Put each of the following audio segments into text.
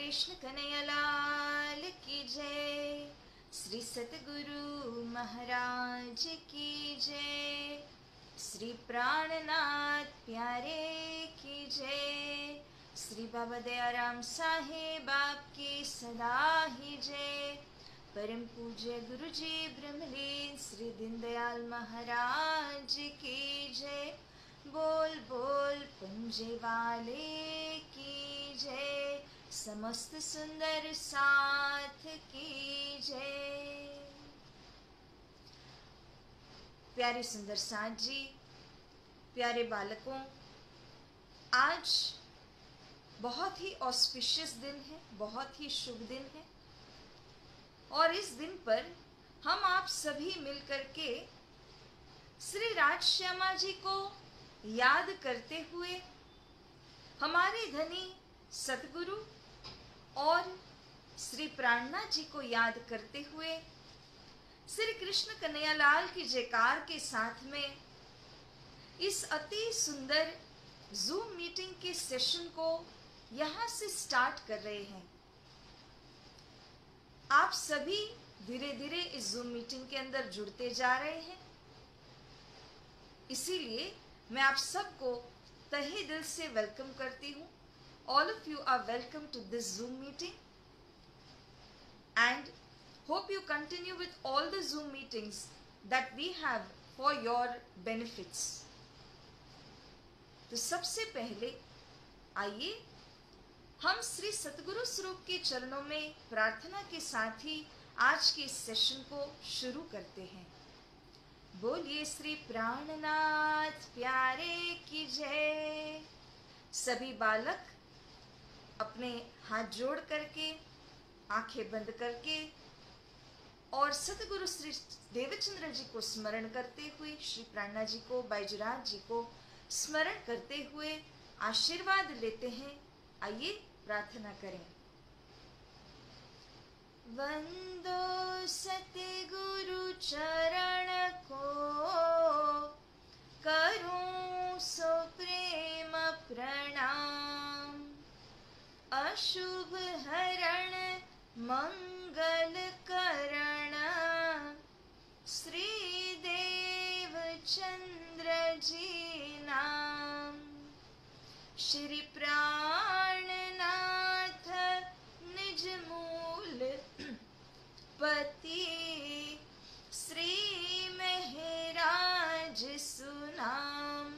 कृष्ण कन्हैया लाल की जय। श्री सतगुरु महाराज की जय। श्री प्राणनाथ प्यारे की जय। श्री बाबा दयाराम साहेब आपकी सदा ही जय। परम पूज्य गुरु जी ब्रह्मलीन श्री दीनदयाल महाराज की जय। बोल बोल पंजे वाले की जय। समस्त सुंदर साथ की जय। प्यारे सुंदर साथ जी, प्यारे बालकों, आज बहुत ही ऑस्पिशियस दिन है, बहुत ही शुभ दिन है। और इस दिन पर हम आप सभी मिलकर के श्री राजश्यामा जी को याद करते हुए, हमारे धनी सतगुरु और श्री प्राणनाथ जी को याद करते हुए, श्री कृष्ण कन्हैया लाल की जयकार के साथ में इस अति सुंदर जूम मीटिंग के सेशन को यहाँ से स्टार्ट कर रहे हैं। आप सभी धीरे धीरे इस जूम मीटिंग के अंदर जुड़ते जा रहे हैं, इसीलिए मैं आप सबको तहे दिल से वेलकम करती हूँ। All of you are welcome to this Zoom meeting and hope you continue with all the Zoom meetings that we have for your benefits. तो सबसे पहले आइए हम श्री सतगुरु स्वरूप के चरणों में प्रार्थना के साथ ही आज के इस सेशन को शुरू करते हैं। बोलिए श्री प्राणनाथ प्यारे की जय। सभी बालक अपने हाथ जोड़ करके, आंखें बंद करके और सतगुरु श्री देवचंद्र जी को स्मरण करते हुए, श्री प्राणनाथ जी को, बैजनाथ जी को स्मरण करते हुए आशीर्वाद लेते हैं। आइए प्रार्थना करें। वंदो सतगुरु चरण को, करूं सो प्रेम प्रणाम। अशुभ हरण मंगल करण, श्री देव चंद्र जी नाम। श्री प्राणनाथ निज मूल पति, श्री महराज सुनाम।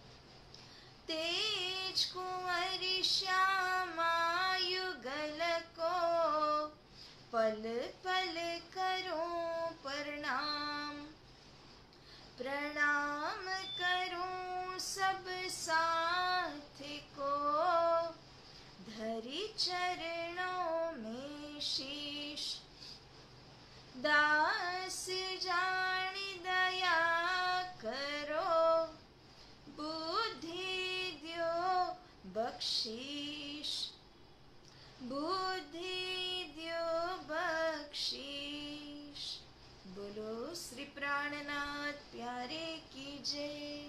तेज कुंवर श्यामा युगल को, पल पल करूं प्रणाम। प्रणाम करूं सब साथी को, धरी चरणों में शीश। दास जानी दया करो, बुद्धि द्यो बख्शीश। बुद्धि द्यो बख्शीश। बोलो श्री प्राणनाथ प्यारे की जय।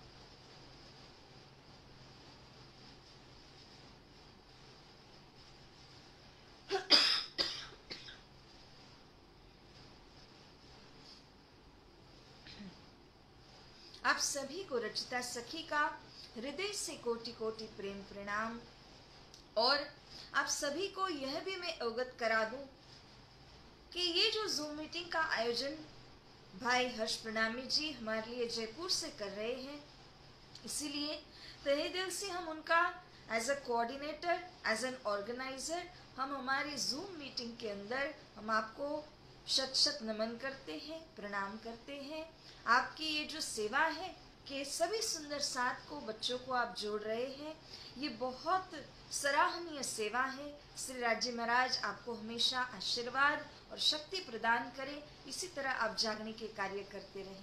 आप सभी को रचिता सखी का हृदय से कोटि कोटि प्रेम प्रणाम। और आप सभी को यह भी मैं अवगत करा दूं कि ये जो जूम मीटिंग का आयोजन भाई हर्ष प्रणामी जी हमारे लिए जयपुर से कर रहे हैं, इसीलिए तहे दिल से हम उनका as a coordinator, as an organizer, हम हमारी जूम मीटिंग के अंदर हम आपको शत शत नमन करते हैं, प्रणाम करते हैं। आपकी ये जो सेवा है कि सभी सुंदर साथ को, बच्चों को आप जोड़ रहे हैं, ये बहुत सराहनीय सेवा है। श्री राज्य महाराज आपको हमेशा आशीर्वाद और शक्ति प्रदान करें, इसी तरह आप जागने के कार्य करते रहें।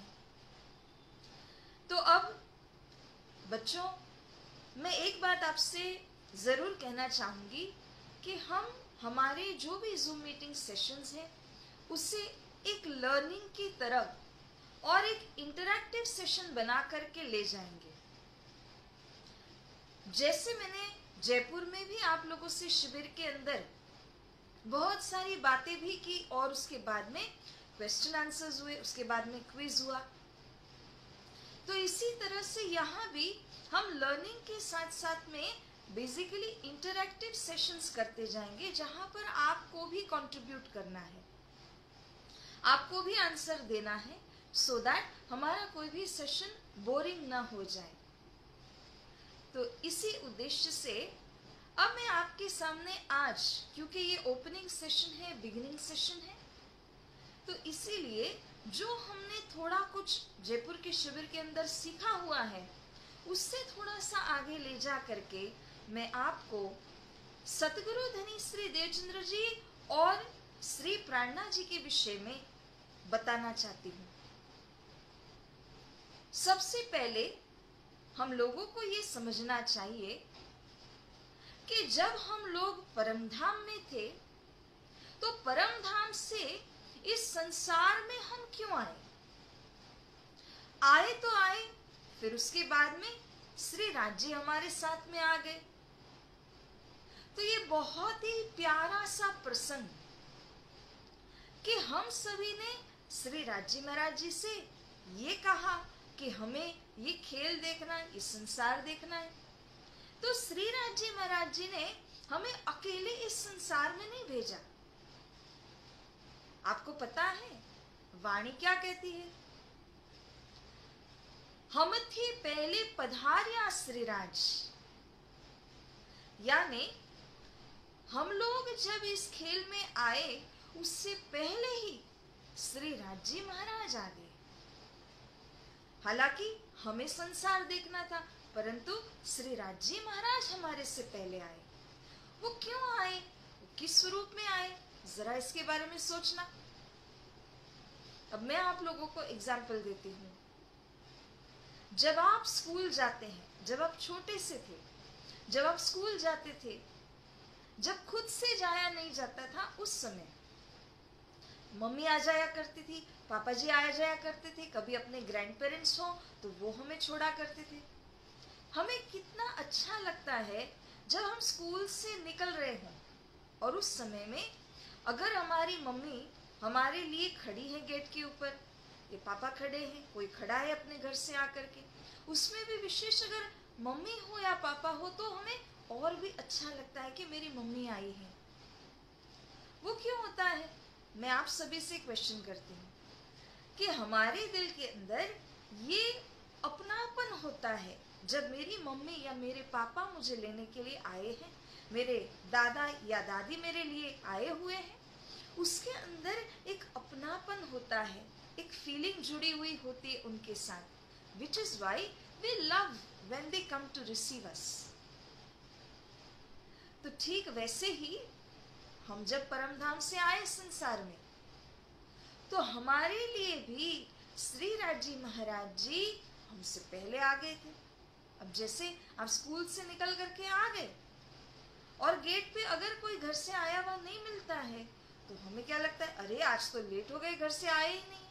तो अब बच्चों, मैं एक बात आपसे ज़रूर कहना चाहूँगी कि हम हमारे जो भी जूम मीटिंग सेशंस हैं उसे एक लर्निंग की तरफ और एक इंटरैक्टिव सेशन बना करके ले जाएंगे। जैसे मैंने जयपुर में भी आप लोगों से शिविर के अंदर बहुत सारी बातें भी की और उसके बाद में क्वेश्चन आंसर्स हुए, उसके बाद में क्विज हुआ। तो इसी तरह से यहाँ भी हम लर्निंग के साथ साथ में बेसिकली इंटरैक्टिव सेशंस करते जाएंगे, जहां पर आपको भी कंट्रीब्यूट करना है, आपको भी आंसर देना है, सो दैट हमारा कोई भी सेशन बोरिंग ना हो जाए। तो इसी उद्देश्य से अब मैं आपके सामने आज, क्योंकि ये ओपनिंग सेशन है, बिगिनिंग सेशन है, तो इसीलिए जो हमने थोड़ा कुछ जयपुर के शिविर के अंदर सीखा हुआ है, उससे थोड़ा सा आगे ले जा करके मैं आपको सतगुरु धनी श्री देवचंद्र जी और श्री प्राणा जी के विषय में बताना चाहती हूँ। सबसे पहले हम लोगों को ये समझना चाहिए कि जब हम लोग परमधाम में थे, तो परमधाम से इस संसार में हम क्यों आए? आए तो आए, फिर उसके बाद में श्री राज्य हमारे साथ में आ गए। तो ये बहुत ही प्यारा सा प्रसंग कि हम सभी ने श्री राज्य महाराज जी से ये कहा कि हमें ये खेल देखना है, ये संसार देखना है। तो श्री राज्य महाराज जी ने हमें अकेले इस संसार में नहीं भेजा। आपको पता है वाणी क्या कहती है? हम थी पहले पधारिया श्रीराज, यानी हम लोग जब इस खेल में आए उससे पहले ही श्री राज्य महाराज आ गए। हालांकि हमें संसार देखना था, परंतु श्री राज्य महाराज हमारे से पहले आए। वो क्यों आए, वो किस स्वरूप में आए, जरा इसके बारे में सोचना। अब मैं आप लोगों को एग्जाम्पल देती हूँ। जब आप स्कूल जाते हैं, जब आप छोटे से थे, जब आप स्कूल जाते थे, जब खुद से जाया नहीं जाता था, उस समय मम्मी आ जाया करती थी, पापा जी आ जाया करते थे, कभी अपने ग्रैंड पेरेंट्स हो तो वो हमें छोड़ा करते थे। हमें कितना अच्छा लगता है जब हम स्कूल से निकल रहे हों और उस समय में अगर हमारी मम्मी हमारे लिए खड़ी है गेट के ऊपर, ये पापा खड़े हैं, कोई खड़ा है अपने घर से आकर के, उसमें भी विशेष अगर मम्मी हो या पापा हो तो हमें और भी अच्छा लगता है कि मेरी मम्मी आई है। वो क्यों होता है? मैं आप सभी से क्वेश्चन करती हूँ कि हमारे दिल के अंदर ये अपनापन होता है जब मेरी मम्मी या मेरे पापा मुझे लेने के लिए आए हैं, मेरे दादा या दादी मेरे लिए आए हुए हैं, उसके अंदर एक अपनापन होता है, एक फीलिंग जुड़ी हुई होती है उनके साथ, which is why we love when they come to receive us। तो ठीक वैसे ही हम जब परमधाम से आए संसार में, तो हमारे लिए भी श्री राज्य महाराज जी हमसे पहले आ गए थे। अब जैसे आप स्कूल से निकल करके आ गए और गेट पे अगर कोई घर से आया हुआ नहीं मिलता है तो हमें क्या लगता है, अरे आज तो लेट हो गए, घर से आए ही नहीं।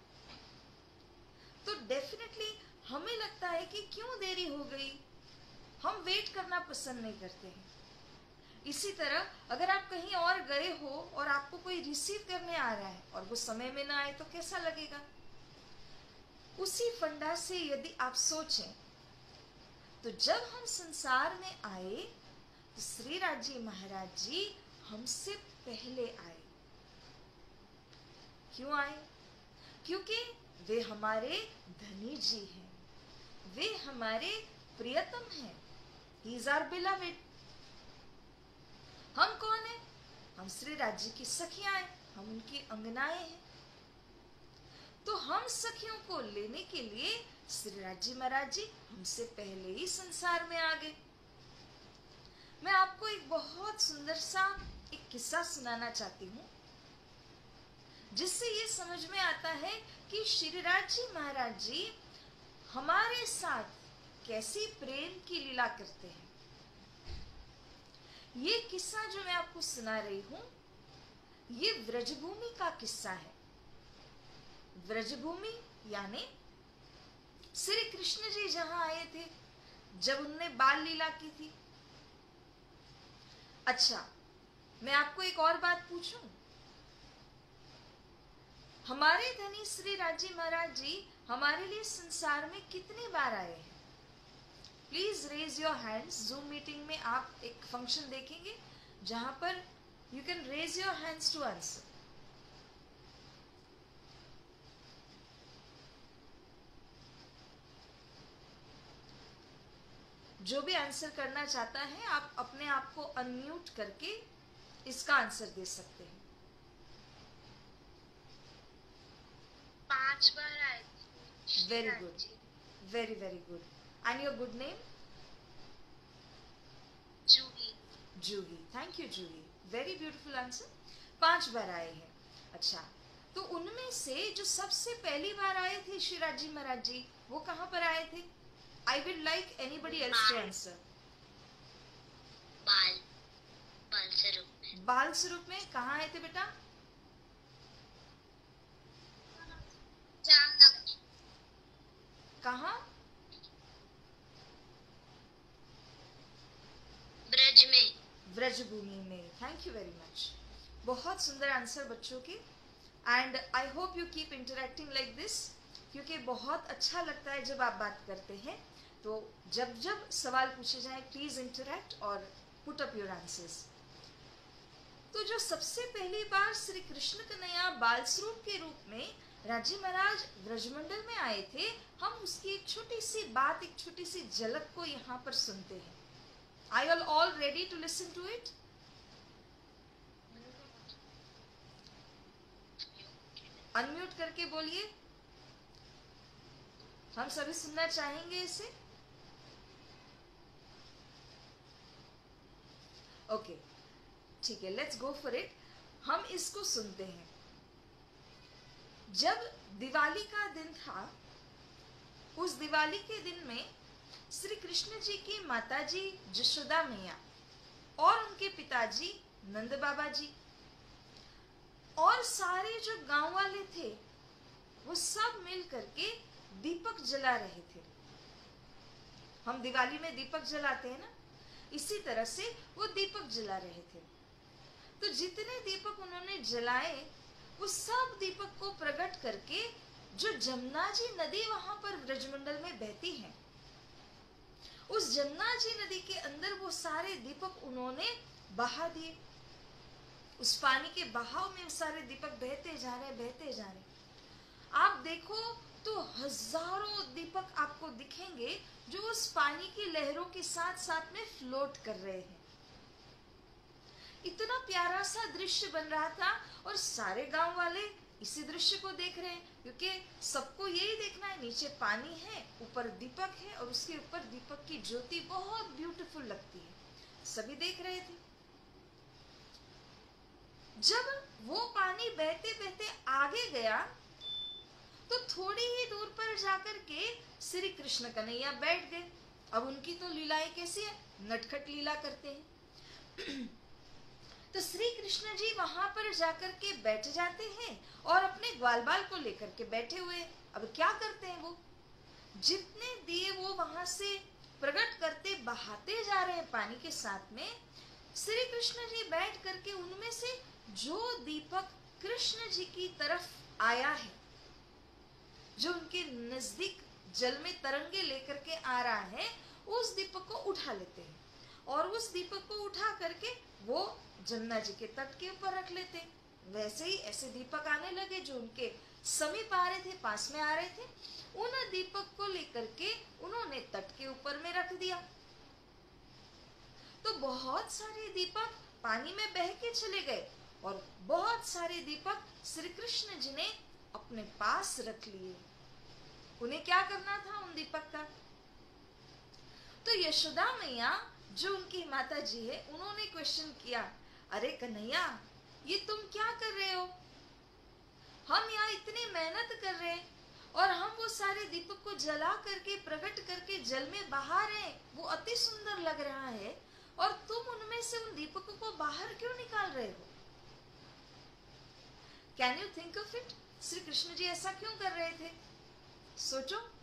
तो डेफिनेटली हमें लगता है कि क्यों देरी हो गई, हम वेट करना पसंद नहीं करते हैं। इसी तरह अगर आप कहीं और गए हो और आपको कोई रिसीव करने आ रहा है और वो समय में ना आए तो कैसा लगेगा? उसी फंडा से यदि आप सोचें तो जब हम संसार में आए तो श्री राज्य महाराज जी हमसे पहले आए। क्यों आए? क्योंकि वे हमारे धनी जी हैं, वे हमारे प्रियतम हैं। He is our beloved. हम कौन है? हम श्री राज्य की सखियां हैं, हम उनकी अंगनाएं हैं। तो हम सखियों को लेने के लिए श्री राज्य महाराज जी हमसे पहले ही संसार में आ गए। मैं आपको एक बहुत सुंदर सा एक किस्सा सुनाना चाहती हूँ, जिससे ये समझ में आता है कि श्री राज्य महाराज जी हमारे साथ कैसी प्रेम की लीला करते हैं। ये किस्सा जो मैं आपको सुना रही हूं, ये व्रजभूमि का किस्सा है। व्रजभूमि यानी श्री कृष्ण जी जहां आए थे, जब उनने बाल लीला की थी, अच्छा, मैं आपको एक और बात पूछूं? हमारे धनी श्री राजी महाराज जी हमारे लिए संसार में कितनी बार आए हैं? Please raise your hands. Zoom meeting में आप एक फंक्शन देखेंगे जहां पर you can raise your hands to answer. जो भी आंसर करना चाहता है आप अपने आप को अनम्यूट करके इसका आंसर दे सकते हैं। 5 बार आए। Very good, very very good. And your good name? Juhi. Juhi, thank you Juhi, very beautiful answer. 5 बार आए हैं। अच्छा, तो उनमें से जो सबसे पहली बार आए थे श्री राजी महाराज जी, वो कहाँ पर आए थे? I will like anybody else to answer. बाल स्वरूप में। बाल स्वरूप में कहाँ आए थे बेटा? जामनगर। कहाँ? ब्रज में। ब्रजभूमि में। Thank you very much. बहुत सुंदर आंसर बच्चों के। And I hope you keep interacting like this, क्योंकि बहुत अच्छा लगता है जब आप बात करते हैं। तो जब जब सवाल पूछे जाए प्लीज इंटरेक्ट और पुट अप योर आंसर्स। तो जो सबसे पहली बार श्री कृष्ण कन्हैया बाल स्वरूप के रूप में राजी महाराज ब्रजमंडल में आए थे, हम उसकी एक छोटी सी बात, एक छोटी सी झलक को यहाँ पर सुनते हैं। Are you all ready to listen to it? Unmute करके बोलिए, हम सभी सुनना चाहेंगे इसे। ओके, ठीक है, लेट्स गो फॉर इट। हम इसको सुनते हैं। जब दिवाली का दिन था, उस दिवाली के दिन में श्री कृष्ण जी की माताजी जशोदा मैया और उनके पिताजी नंद बाबा जी और सारे जो गांव वाले थे वो सब मिल करके दीपक जला रहे थे। हम दिवाली में दीपक जलाते हैं ना, इसी तरह से वो दीपक जला रहे थे। तो जितने दीपक उन्होंने जलाए, वो सब दीपक को प्रकट करके जो जमुना जी नदी वहां पर ब्रजमंडल में बहती है, उस जमुना जी नदी के अंदर वो सारे दीपक उन्होंने बहा दिए। उस पानी के बहाव में सारे दीपक बहते जा रहे, बहते जा रहे। आप देखो तो हजारों दीपक आपको दिखेंगे जो उस पानी की लहरों के साथ साथ में फ्लोट कर रहे हैं। इतना प्यारा सा दृश्य बन रहा था और सारे गांव वाले इसी दृश्य को देख रहे हैं, क्योंकि सबको यही देखना है, नीचे पानी है, ऊपर दीपक है और उसके ऊपर दीपक की ज्योति बहुत ब्यूटीफुल लगती है। सभी देख रहे थे। जब वो पानी बहते बहते आगे गया तो थोड़ी ही दूर पर जाकर के श्री कृष्ण कन्हैया बैठ गए। अब उनकी तो लीलाएं कैसी है, नटखट लीला करते हैं। तो श्री कृष्ण जी वहां पर जाकर के बैठ जाते हैं और अपने ग्वाल बाल को लेकर के बैठे हुए। अब क्या करते हैं, वो जितने दिए वो वहां से प्रकट करते बहाते जा रहे हैं पानी के साथ में। श्री कृष्ण जी बैठ करके उनमें से जो दीपक कृष्ण जी की तरफ आया है, जो उनके नजदीक जल में तरंगे लेकर के आ रहा है, उस दीपक को उठा लेते हैं और उस दीपक को उठा करके वो जमुना जी के तट के ऊपर रख लेते। वैसे ही ऐसे दीपक आने लगे जो उनके समीप आ रहे थे, पास में आ रहे थे। उन दीपक को लेकर के उन्होंने तट के ऊपर में रख दिया। तो बहुत सारे दीपक पानी में बह के चले गए और बहुत सारे दीपक श्री कृष्ण जी ने अपने पास रख लिए। उन्हें क्या करना था उन दीपक का? तो यशोदा मैया जो उनकी माता जी है, उन्होंने क्वेश्चन किया, अरे कन्हैया ये तुम क्या कर रहे हो? हम यहाँ इतनी मेहनत कर रहे हैं और हम वो सारे दीपक को जला करके प्रकट करके जल में बहा रहे हैं, वो अति सुंदर लग रहा है, और तुम उनमें से उन दीपकों को बाहर क्यों निकाल रहे हो? Can you think of it? Shri Krishna ji ऐसा क्यों कर रहे थे? सोचो।